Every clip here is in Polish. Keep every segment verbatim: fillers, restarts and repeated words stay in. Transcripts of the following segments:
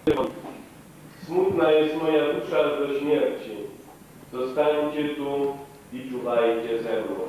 Smutna jest moja dusza do śmierci. Zostańcie tu i czuwajcie ze mną.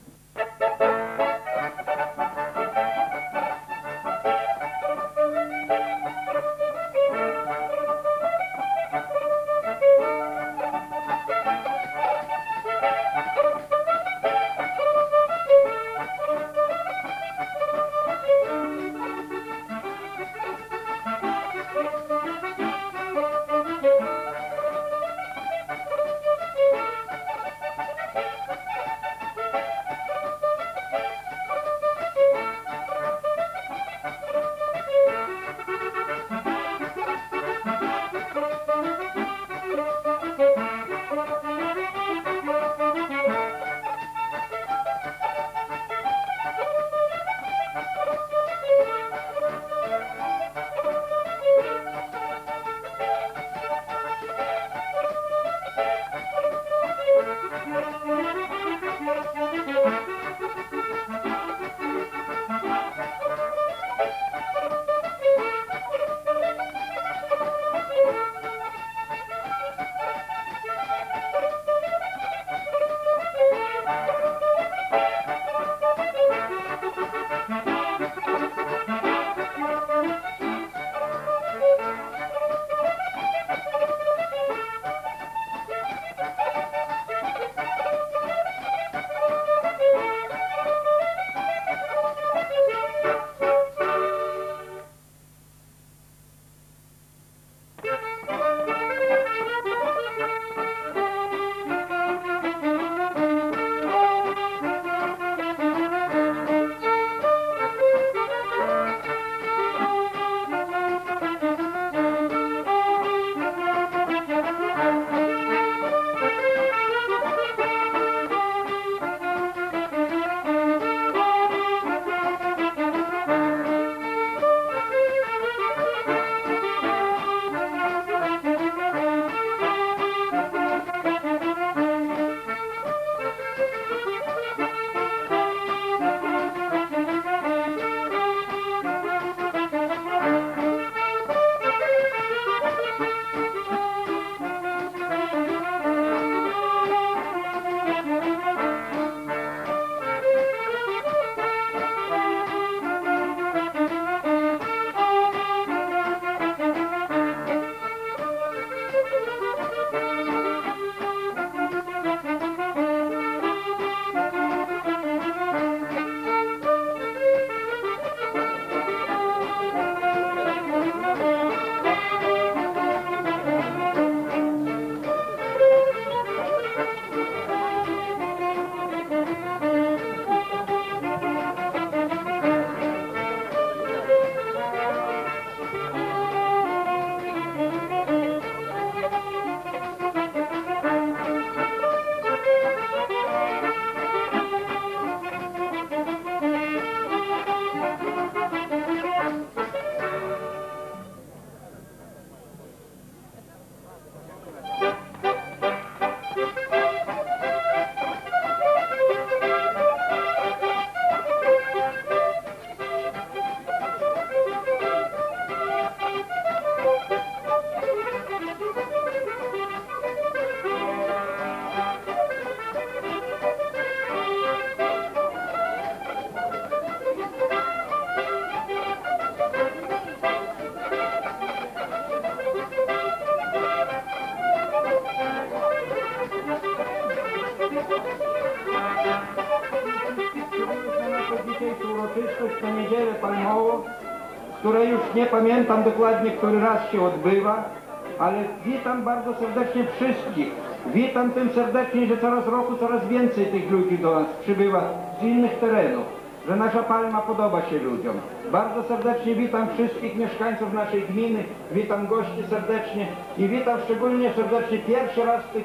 uroczystość na Niedzielę Palmową, której już nie pamiętam dokładnie, który raz się odbywa, ale witam bardzo serdecznie wszystkich. Witam tym serdecznie, że coraz roku coraz więcej tych ludzi do nas przybywa z innych terenów, że nasza Palma podoba się ludziom. Bardzo serdecznie witam wszystkich mieszkańców naszej gminy, witam gości serdecznie i witam szczególnie serdecznie pierwszy raz tych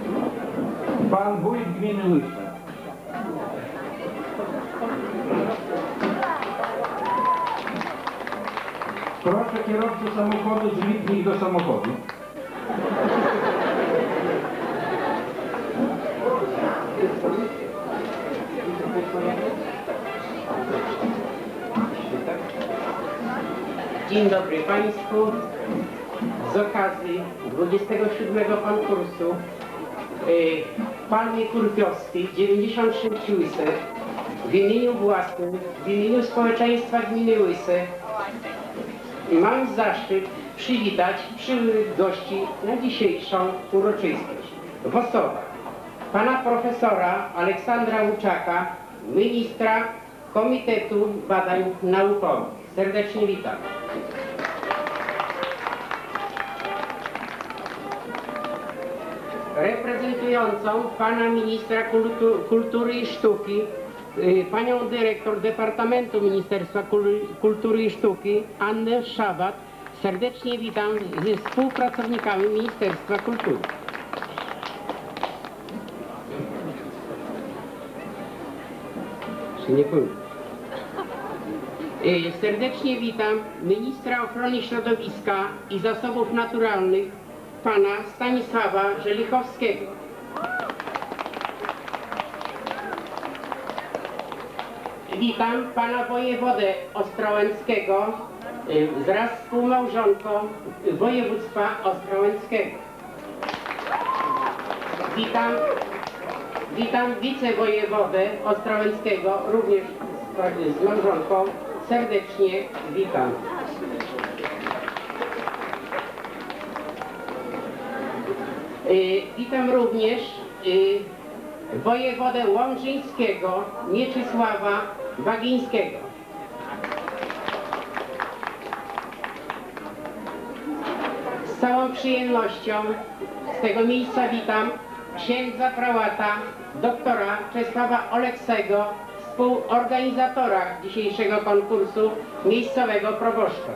pan wójt gminy Łysa. Proszę kierowcę samochodu, zlitnij do samochodu. Dzień dobry Państwu. z okazji dwudziestego siódmego konkursu y, Palmy Kurpiowskiej dziewięćdziesiąt sześć Łyse w imieniu własnym, w imieniu społeczeństwa gminy Łyse mam zaszczyt przywitać przybyłych gości na dzisiejszą uroczystość. W osobach pana profesora Aleksandra Łuczaka, ministra Komitetu Badań Naukowych. Serdecznie witam. Reprezentującą pana ministra kultu, Kultury i Sztuki, y, panią dyrektor Departamentu Ministerstwa Kultury i Sztuki, Annę Szabat. Serdecznie witam ze współpracownikami Ministerstwa Kultury. Nie powiem. Y, serdecznie witam ministra ochrony środowiska i zasobów naturalnych, pana Stanisława Żelichowskiego. Witam pana wojewodę ostrołęckiego wraz z współmałżonką województwa ostrołęckiego. Witam, witam wicewojewodę ostrołęckiego, również z, z małżonką. Serdecznie witam. Y, witam również y, wojewodę łomżyńskiego Mieczysława Bagińskiego. Z całą przyjemnością z tego miejsca witam księdza prałata doktora Czesława Oleksego, współorganizatora dzisiejszego konkursu miejscowego proboszcza.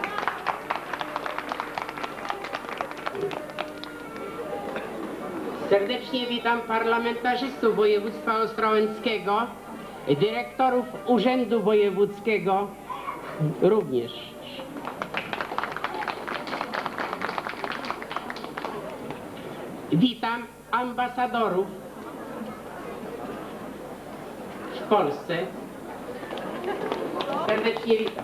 Serdecznie witam parlamentarzystów województwa ostrołęckiego, dyrektorów Urzędu Wojewódzkiego również. Witam ambasadorów w Polsce. Serdecznie witam.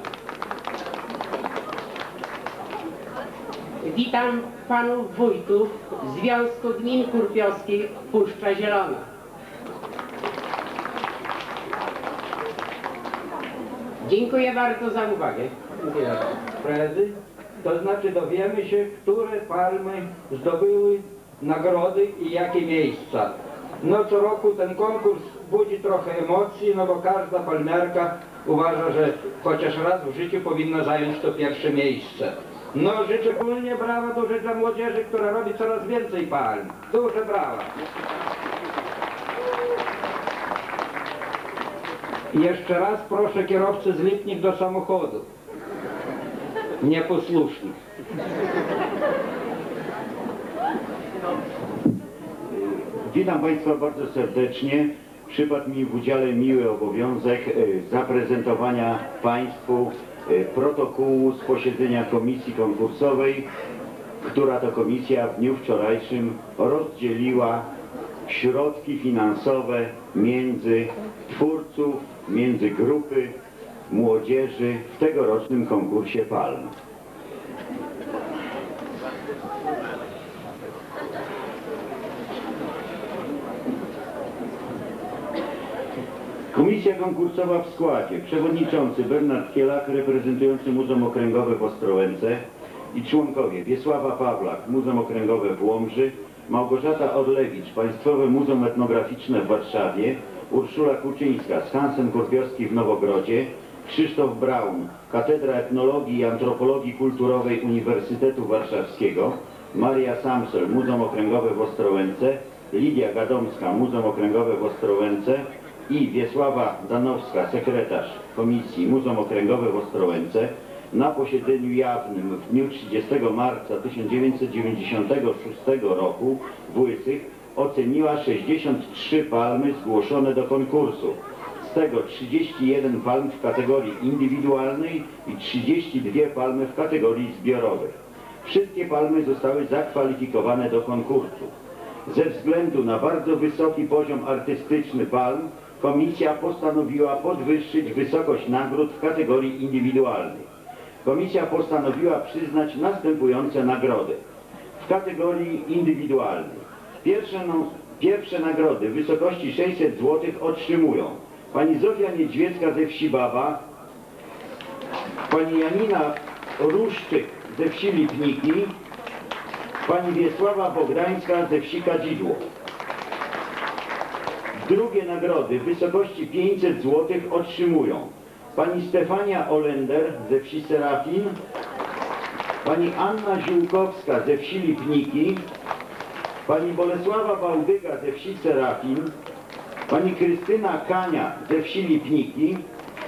Witam panów wójtów Związku Gmin Kurpiowskich Puszcza Zielona. Dziękuję bardzo za uwagę. Dziękuję bardzo. To znaczy dowiemy się, które palmy zdobyły nagrody i jakie miejsca. No co roku ten konkurs budzi trochę emocji, no bo każda palmiarka uważa, że chociaż raz w życiu powinna zająć to pierwsze miejsce. No życzę szczególnie brawa duże dla młodzieży, która robi coraz więcej palm. Duże brawa. I jeszcze raz proszę kierowcę z Lipnik do samochodu. Nieposłusznych. Witam Państwa bardzo serdecznie. Przypadł mi w udziale miły obowiązek zaprezentowania Państwu protokołu z posiedzenia komisji konkursowej, która to komisja w dniu wczorajszym rozdzieliła środki finansowe między twórców, między grupy młodzieży w tegorocznym konkursie palm. Komisja konkursowa w składzie przewodniczący Bernard Kielak, reprezentujący Muzeum Okręgowe w Ostrołęce i członkowie Wiesława Pawlak, Muzeum Okręgowe w Łomży, Małgorzata Orlewicz, Państwowe Muzeum Etnograficzne w Warszawie, Urszula Kuczyńska, Skansen Kurpiowski w Nowogrodzie, Krzysztof Braun, Katedra Etnologii i Antropologii Kulturowej Uniwersytetu Warszawskiego, Maria Samsel, Muzeum Okręgowe w Ostrołęce, Lidia Gadomska, Muzeum Okręgowe w Ostrołęce i Wiesława Danowska, sekretarz Komisji Muzeum Okręgowe w Ostrołęce, na posiedzeniu jawnym w dniu trzydziestego marca tysiąc dziewięćset dziewięćdziesiątego szóstego roku w Łysych oceniła sześćdziesiąt trzy palmy zgłoszone do konkursu. Z tego trzydzieści jeden palm w kategorii indywidualnej i trzydzieści dwie palmy w kategorii zbiorowej. Wszystkie palmy zostały zakwalifikowane do konkursu. Ze względu na bardzo wysoki poziom artystyczny palm, komisja postanowiła podwyższyć wysokość nagród w kategorii indywidualnej. komisja postanowiła przyznać następujące nagrody. W kategorii indywidualnej pierwsze, no, pierwsze nagrody w wysokości sześćset złotych otrzymują pani Zofia Niedźwiecka ze wsi Baba, pani Janina Ruszczyk ze wsi Lipniki, pani Wiesława Bogdańska ze wsi Kadzidło. Drugie nagrody w wysokości pięćset złotych otrzymują pani Stefania Olender ze wsi Serafin, pani Anna Ziółkowska ze wsi Lipniki, pani Bolesława Bałdyga ze wsi Serafin, pani Krystyna Kania ze wsi Lipniki,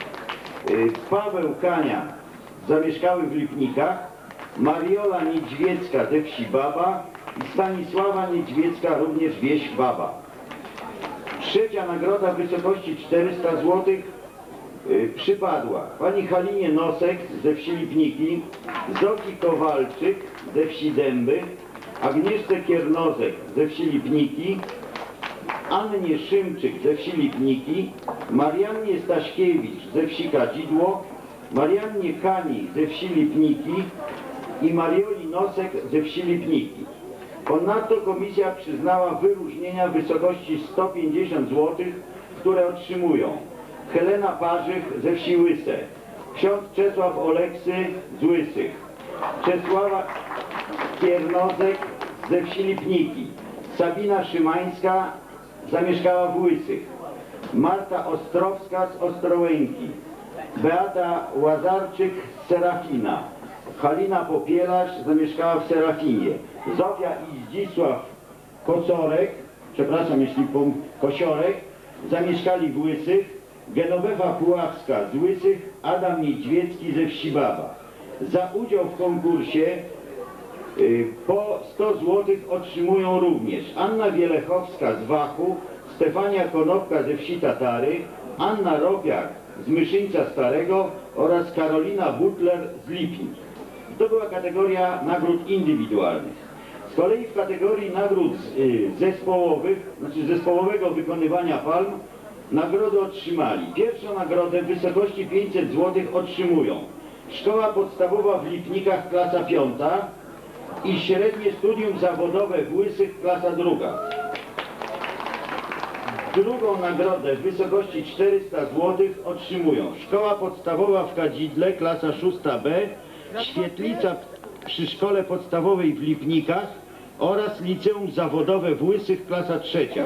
Paweł Kania zamieszkały w Lipnikach, Mariola Niedźwiecka ze wsi Baba i Stanisława Niedźwiecka również wieś Baba. Trzecia nagroda w wysokości czterysta złotych yy, przypadła pani Halinie Nosek ze wsi Lipniki, Zofii Kowalczyk ze wsi Dęby, Agnieszce Kiernozek ze wsi Lipniki, Annie Szymczyk ze wsi Lipniki, Mariannie Staśkiewicz ze wsi Kadzidło, Mariannie Kani ze wsi Lipniki i Marioli Nosek ze wsi Lipniki. Ponadto komisja przyznała wyróżnienia w wysokości sto pięćdziesiąt złotych, które otrzymują Helena Parzych ze wsi Łyse, ksiądz Czesław Oleksy z Łysych, Czesława Kiernozek ze wsi Lipniki, Sabina Szymańska zamieszkała w Łysych, Marta Ostrowska z Ostrołęki, Beata Łazarczyk z Serafina, Halina Popielarz zamieszkała w Serafinie, Zofia i Zdzisław Kocorek, przepraszam jeśli pom... Kosiorek, zamieszkali w Łysych, Genowefa Puławska z Łysych, Adam Niedźwiecki ze wsi Baba. Za udział w konkursie y, po sto złotych otrzymują również Anna Wielechowska z Wachu, Stefania Konopka ze wsi Tatary, Anna Robiak z Myszyńca Starego oraz Karolina Butler z Lipin. To była kategoria nagród indywidualnych. Z kolei w kategorii nagród y, zespołowych, znaczy zespołowego wykonywania palm, nagrody otrzymali. Pierwszą nagrodę w wysokości pięćset złotych otrzymują Szkoła Podstawowa w Lipnikach klasa piąta i Średnie Studium Zawodowe w Łysych klasa druga. Drugą nagrodę w wysokości czterysta złotych otrzymują Szkoła Podstawowa w Kadzidle klasa szósta B, Świetlica przy Szkole Podstawowej w Lipnikach oraz Liceum Zawodowe w Łysych klasa trzecia.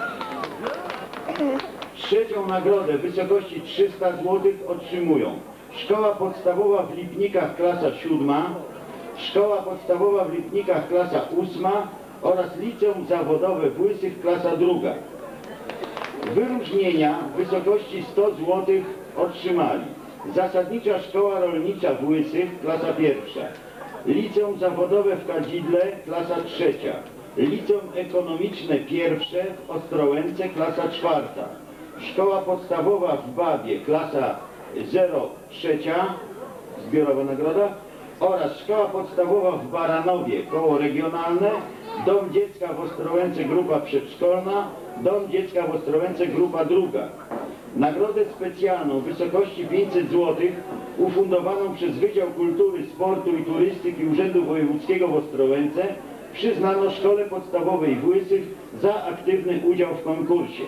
Trzecią nagrodę w wysokości trzysta złotych otrzymują Szkoła Podstawowa w Lipnikach klasa siódma, Szkoła Podstawowa w Lipnikach klasa ósma oraz Liceum Zawodowe w Łysych klasa druga. Wyróżnienia w wysokości sto złotych otrzymali Zasadnicza Szkoła Rolnicza w Łysych klasa pierwsza, Liceum Zawodowe w Kadzidle klasa trzecia, Liceum Ekonomiczne pierwsze w Ostrołęce klasa czwarta, Szkoła Podstawowa w Babie klasa zero trzecia, zbiorowa nagroda, oraz Szkoła Podstawowa w Baranowie koło regionalne, Dom Dziecka w Ostrołęce grupa przedszkolna, Dom Dziecka w Ostrołęce grupa druga. Nagrodę specjalną w wysokości pięćset złotych ufundowaną przez Wydział Kultury, Sportu i Turystyki Urzędu Wojewódzkiego w Ostrołęce przyznano Szkole Podstawowej w Łysych za aktywny udział w konkursie.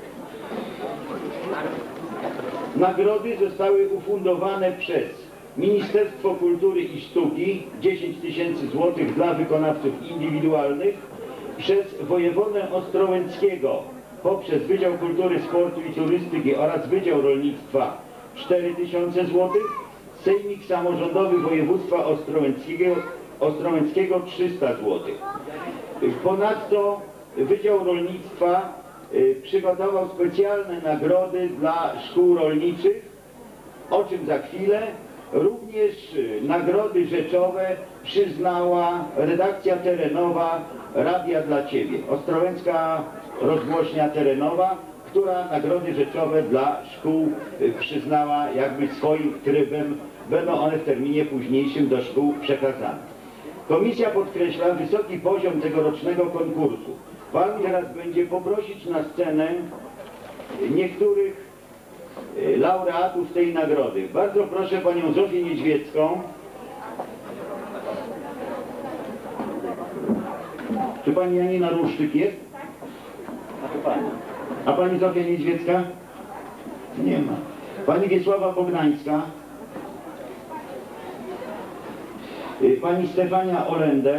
Nagrody zostały ufundowane przez Ministerstwo Kultury i Sztuki dziesięć tysięcy złotych dla wykonawców indywidualnych, przez wojewodę ostrołęckiego poprzez Wydział Kultury, Sportu i Turystyki oraz Wydział Rolnictwa cztery tysiące złotych, Sejmik Samorządowy Województwa Ostrołęckiego, Ostrołęckiego trzysta złotych. Ponadto Wydział Rolnictwa y, przygotował specjalne nagrody dla szkół rolniczych, o czym za chwilę. Również y, nagrody rzeczowe przyznała redakcja terenowa Radia dla Ciebie, Ostrołęcka Rozgłośnia Terenowa, która nagrody rzeczowe dla szkół y, przyznała jakby swoim trybem. Będą one w terminie późniejszym do szkół przekazane. Komisja podkreśla wysoki poziom tegorocznego konkursu. Pan teraz będzie poprosić na scenę niektórych laureatów tej nagrody. Bardzo proszę panią Zofię Niedźwiecką, Czy pani Janina Ruszczyk jest? A to pani. A pani Zofia Niedźwiecka? Nie ma. Pani Wiesława Bogdańska? Y, Pani Stefania Olender?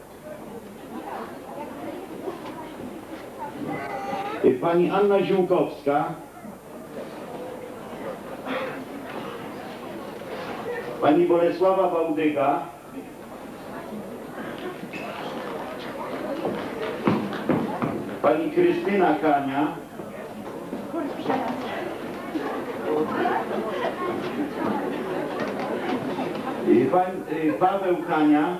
Y, Pani Anna Ziółkowska? Pani Bolesława Bałdyga? Pani Krystyna Kania? Y, Pan y, Paweł Kania?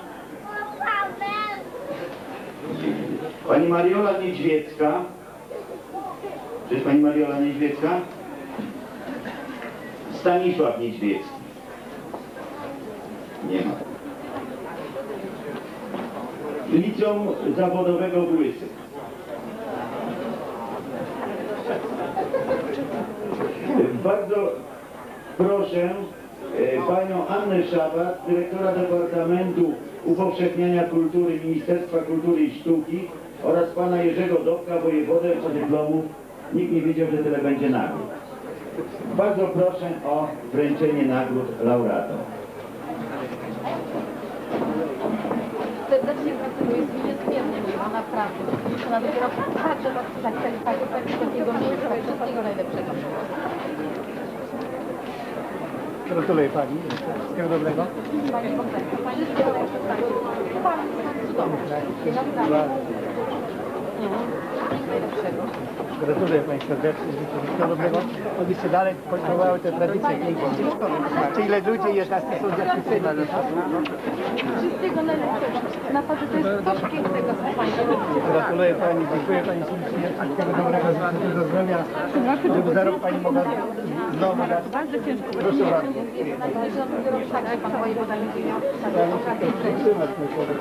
Pani Mariola Niedźwiecka? Czy jest pani Mariola Niedźwiecka? Stanisław Niedźwiecki? Nie ma. Liceum Zawodowego w Łysych. Bardzo proszę e, panią Annę Szabat, dyrektora Departamentu Upowszechniania Kultury Ministerstwa Kultury i Sztuki oraz pana Jerzego Dobka, wojewodę po dyplomu. Nikt nie wiedział, że tyle będzie nagród. Bardzo proszę o wręczenie nagród laureatom. Serdecznie gratuluję, jest mi niezmiernie miło, naprawdę. Ona dopiero tak, że was zachcieli takiego miejsca, wszystkiego najlepszego. Gratuluję pani. Wszystkiego dobrego. Pani Bogdanka, pani wszystkiego najlepszego. Pan cudowny. Naprawdę. Najlepszego. Gratuluję pani serdecznie. Życzę wszystkiego dobrego. Obyście dalej kontynuowały te tradycje piękne. Czy ile ludzi jest nas są zapisani? Wszystkiego najlepszego. Naprawdę to jest coś pięknego, słuchajcie. Gratuluję pani, dziękuję pani ślicznie. Wszystkiego dobrego, życzę dużo zdrowia. Żeby za rok pani mogła znowu dać. Bardzo ciężko. Proszę bardzo. Jest nadzieję, że dopiero tak, że pan wojewoda będzie miał Ja muszę to przytrzymać mój człowiek.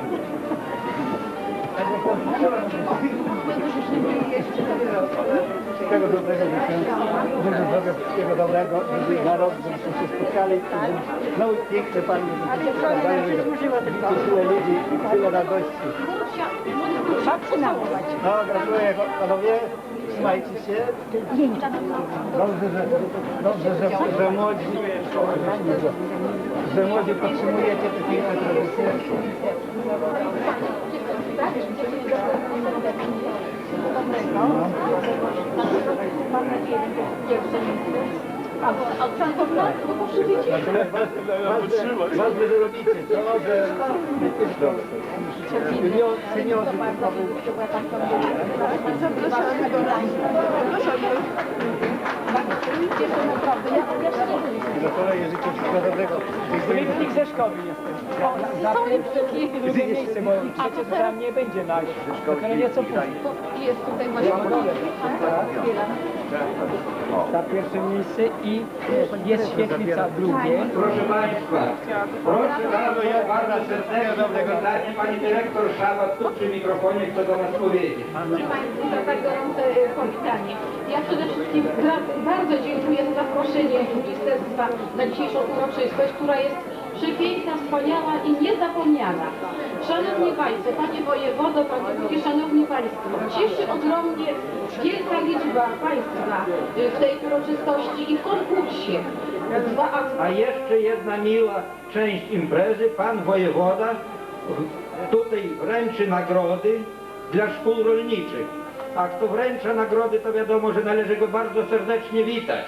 Wszystkiego dobrego życzę, dużo zdrowia, wszystkiego dobrego, żeby na rok, żebyśmy się spotkali, żeby znowu piękne pani, żeby tyle ludzi i tyle radości. No, gratuluję panowie, trzymajcie się. Dobrze, że, dobrze, że, że młodzi, że młodzi podtrzymujecie te piękne tradycje. Mam nadzieję, że pierwsze miejsce. A od tamtego roku, no to przyjdziecie. Ważne, że robicie to, że seniorzy, seniorzy Zapraszamy do nas. Cieszę naprawdę. Ja nie gratuluję, życzę wszystkiego dobrego. Olimpik ze szkoły jestem. Za, za pierwsze drugie miejsce, bo przecież tam nie będzie na terenie co później. Jest tutaj właśnie Za pierwsze miejsce i jest świetlica drugie. Proszę Państwa, proszę bardzo, ja bardzo serdecznie pytanie. Pani dyrektor Szabat tu przy mikrofonie chce do nas powiedzieć. Proszę Państwa, za tak gorące y, powitanie. Ja przede wszystkim gra- bardzo dziękuję za zaproszenie ministerstwa na dzisiejszą uroczystość, która jest przepiękna, wspaniała i niezapomniana. Szanowni Państwo, Panie Wojewodo, Panie Wójcie, Szanowni Państwo, cieszy ogromnie wielka liczba Państwa y, w tej uroczystości i konkursie. Dwa akty. A jeszcze jedna miła część imprezy. Pan wojewoda tutaj wręczy nagrody dla szkół rolniczych. A kto wręcza nagrody, to wiadomo, że należy go bardzo serdecznie witać.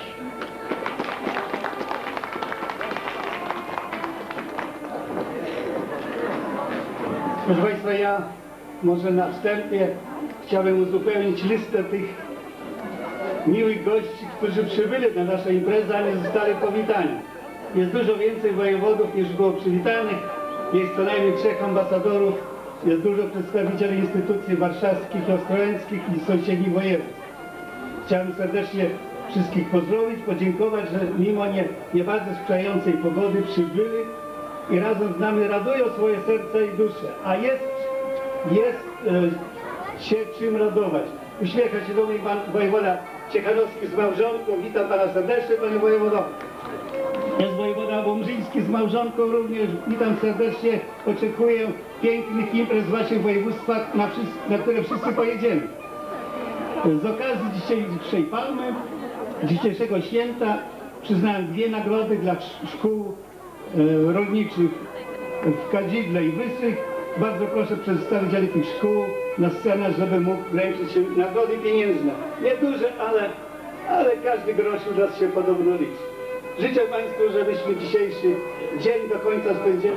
Proszę Państwa, ja może na wstępie chciałbym uzupełnić listę tych miłych gości, którzy przybyli na naszą imprezę, ale zostali powitani. Jest dużo więcej wojewodów niż było przywitanych, jest co najmniej trzech ambasadorów, jest dużo przedstawicieli instytucji warszawskich, ostrołęckich i sąsiednich województw. Chciałem serdecznie wszystkich pozdrowić, podziękować, że mimo nie, nie bardzo sprzyjającej pogody przybyli i razem z nami radują swoje serca i dusze. A jest, jest e, się czym radować. Uśmiecha się do mnie pan wojewoda Ciechanowski z małżonką. Witam pana serdecznie, panie wojewodo. Jest wojewoda Wąbrzyński. Wszystkich z małżonką również witam serdecznie. Oczekuję pięknych imprez w waszych województwach, na, wszyscy, na które wszyscy pojedziemy. Z okazji dzisiejszej palmy, dzisiejszego święta przyznałem dwie nagrody dla szkół e, rolniczych w Kadzidle i Wysych. Bardzo proszę przedstawicieli tych szkół na scenę, żeby mógł wręczyć im nagrody pieniężne. Nie duże, ale, ale każdy grosz u nas się podobno liczy. Życzę Państwu, żebyśmy dzisiejszy dzień do końca spędzili.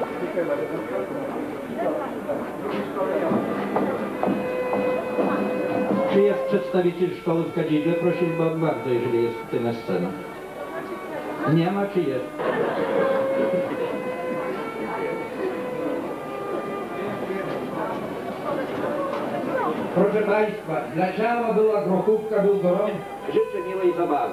Czy jest przedstawiciel szkoły w Kadzidle? Prosiłbym bardzo, jeżeli jest tutaj na scenę. Nie ma, czy jest? Proszę Państwa, dla ciała była grochówka, był gorący. Życzę miłej zabawy.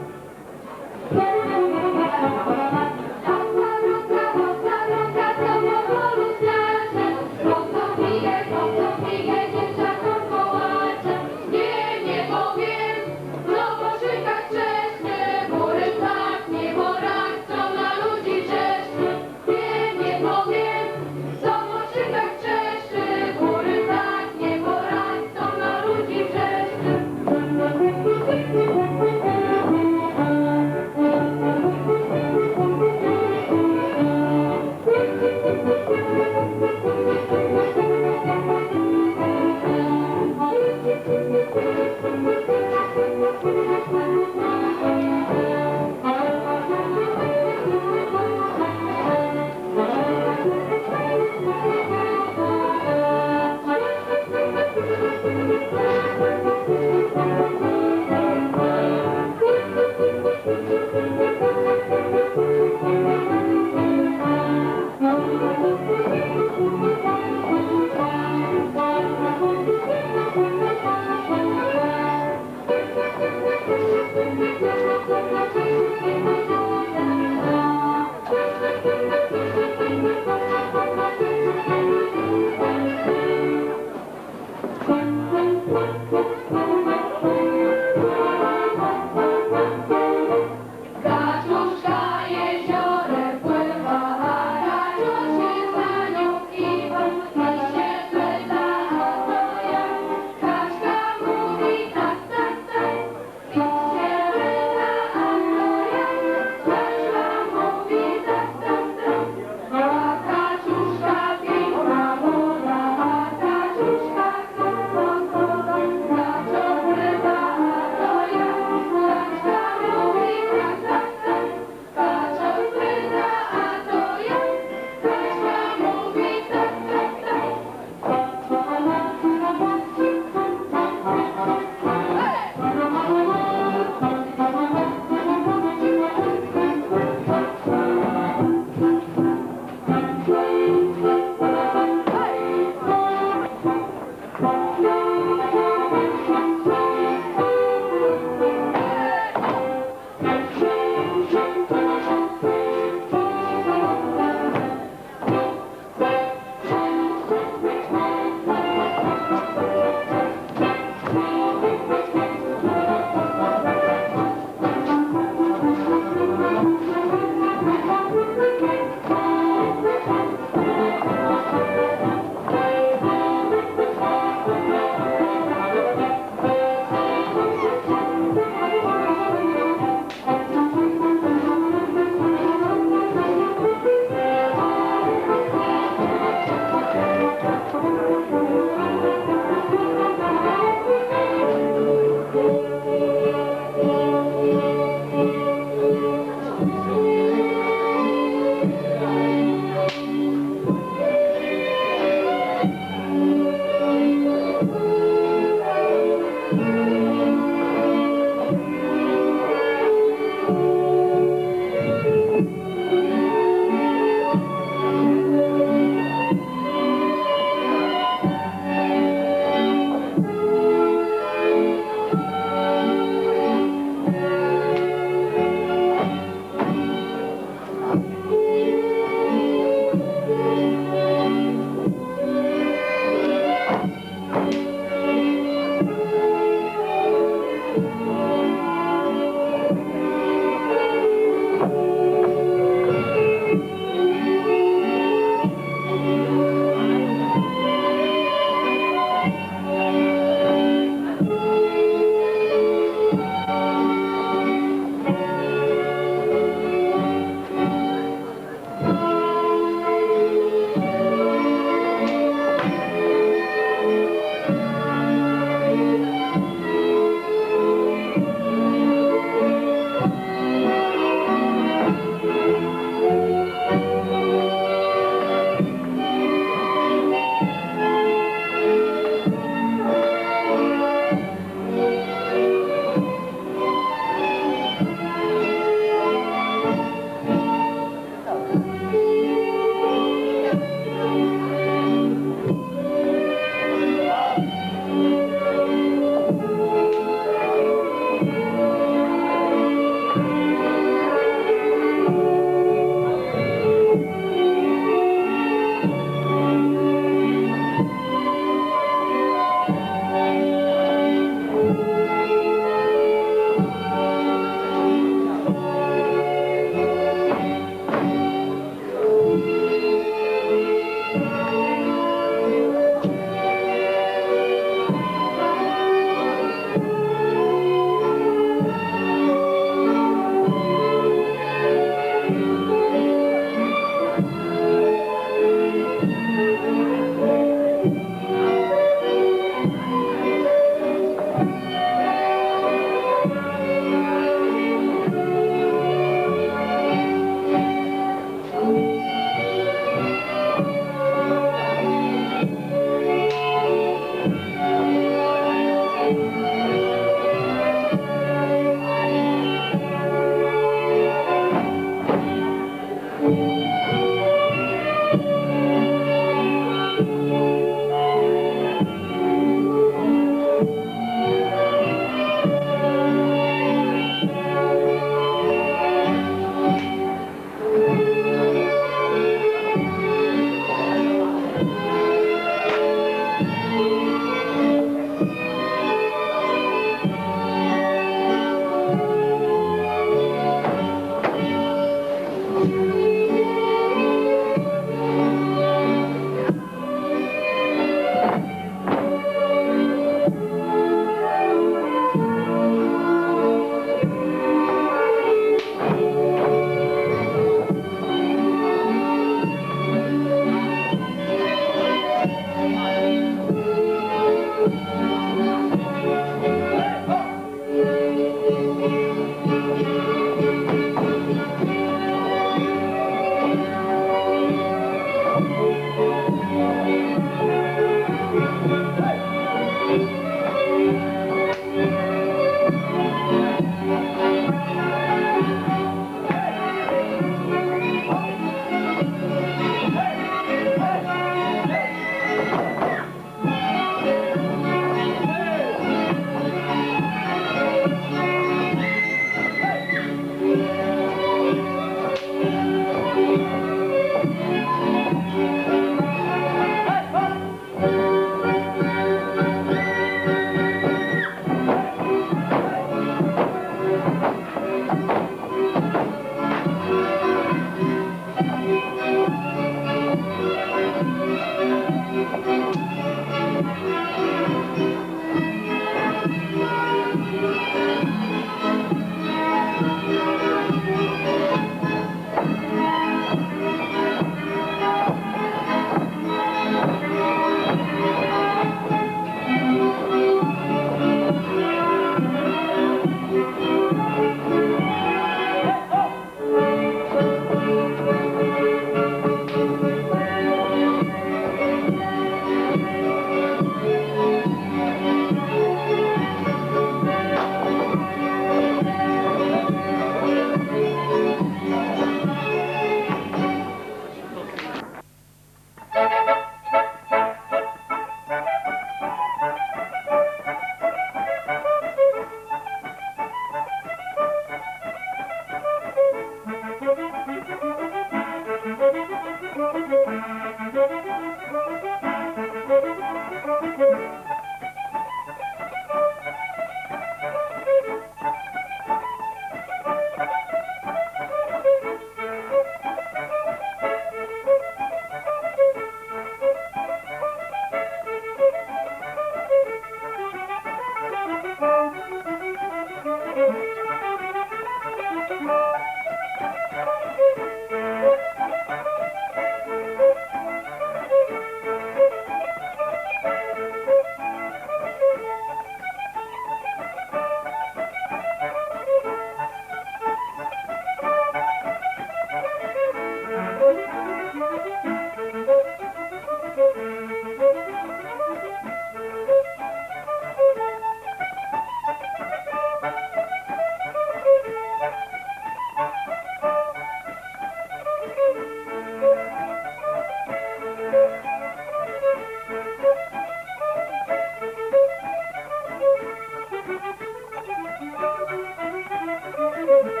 Thank you.